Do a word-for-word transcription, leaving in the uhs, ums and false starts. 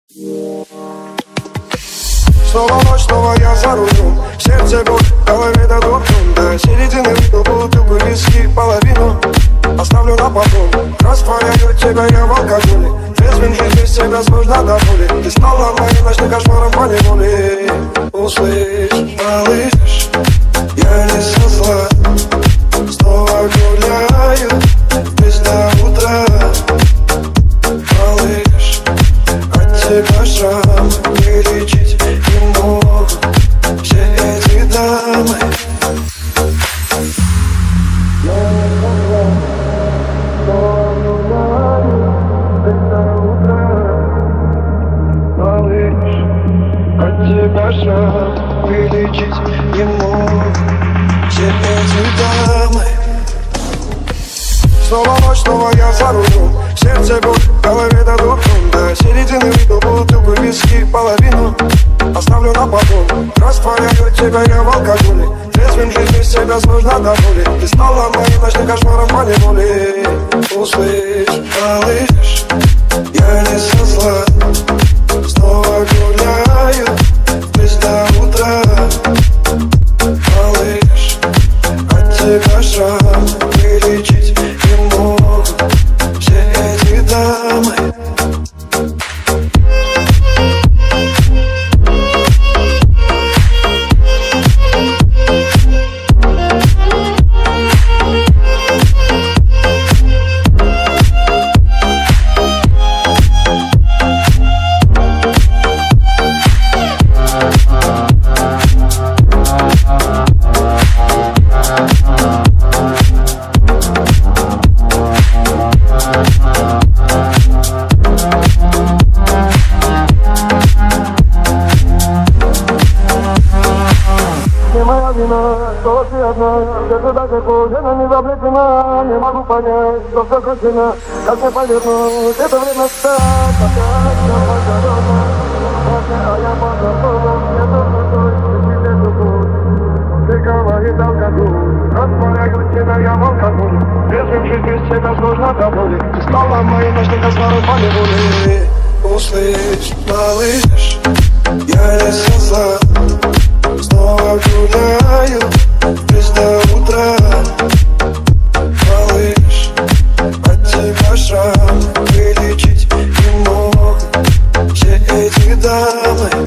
Снова ночь, снова я за рулем. Сердце боль, в голове дадут тун. До середины выпил бутылку виски, половину оставлю на потом. Растворяю тебя я в алкоголе. Трезвен жизнь без тебя сложно до боли. Ты стала моим ночным кошмаром по неволе. Услышь, малыш, я не со зла. Снова гуляю без до утра. Малыш, от тебя шрам не лечить не могут все эти дамы. Я не со зла. Снова гуляю без до утра. Малыш, от тебя шрам не лечить не могут все эти дамы. Снова ночь, снова я за рулем. Сердце боль, в голове дадут тун. До середины выпил бутылку виски, половину оставлю на потом. Растворяю тебя я в алкоголе. Трезвен жизнь без тебя сложно до боли. Ты стала моим ночным кошмаром по неволе. Услышь, малыш, я не со зла. Снова гуляю без до утра. Малыш, от тебя шрам не лечить не могут все эти дамы. Что ты одна, где ты даже кожа не заплетена. Не могу понять, что все кончено. Как мне повернуть, это время стать опять все погорело. А я позабыла, мне нужно только тебе любовь. Ты говорит алкоголь, растворяю тебя я в алкоголе. Трезвен жить без тебя сложно до боли. Ты стала моим ночным кошмаром по неволе. Услышь, малыш, я не со зла. Снова гуляю без до утра. Малыш, от тебя шрам вылечить не могут все эти дамы.